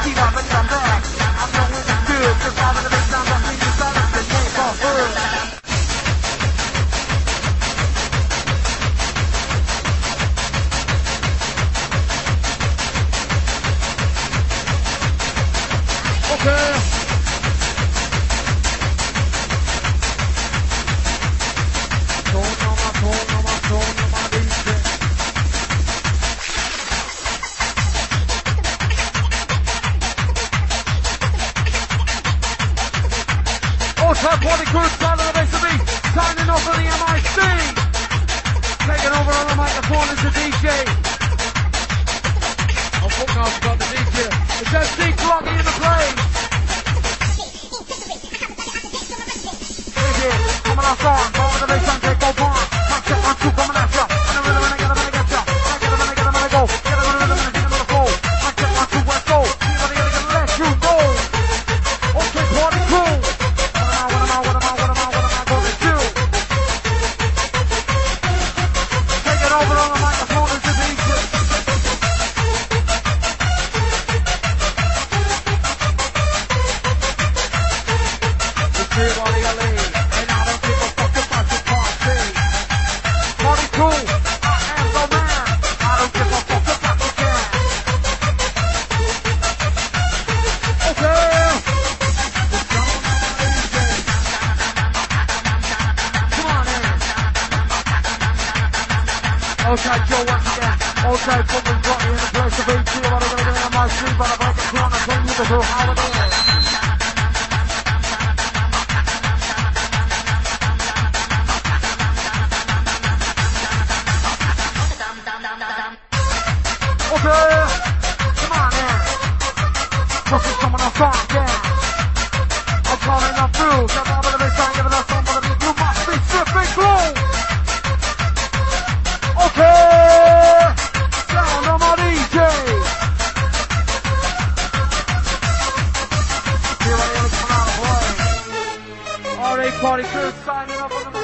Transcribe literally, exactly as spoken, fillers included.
keep on bringing them back. I'm knowing it's good, just all of the big sound that means it's all of the name for hood. Okay. Outside Party Crew, start of the base of me, signing off on the M I C. Taking over on the microphone is the D J. Oh, fuck no, I forgot the D J. It's S D Cloggy in the place. D J, coming off on, over the bass and take over on. Mic check, one, two, coming at ya. And the rhythm and I get a minute, get ya. I get a minute, get a minute, go. Get a minute, get a minute, get a minute, go. Mic check, one, two, let's go. Anybody gonna let you go? Okay, Party Crew. Outside Joe once again, outside fucking got me in the place to be. See what I'm gonna do in my street, but I'm breaking through on the thing with the whole holiday. Okay, come on in. Pushing someone else on, yeah. I'm calling up through, got all of the bass, I'm giving us some of the beat. You must be stripping through. Okay, sound on my D J. Here I am coming out of play. All right, Party Crew signing up on the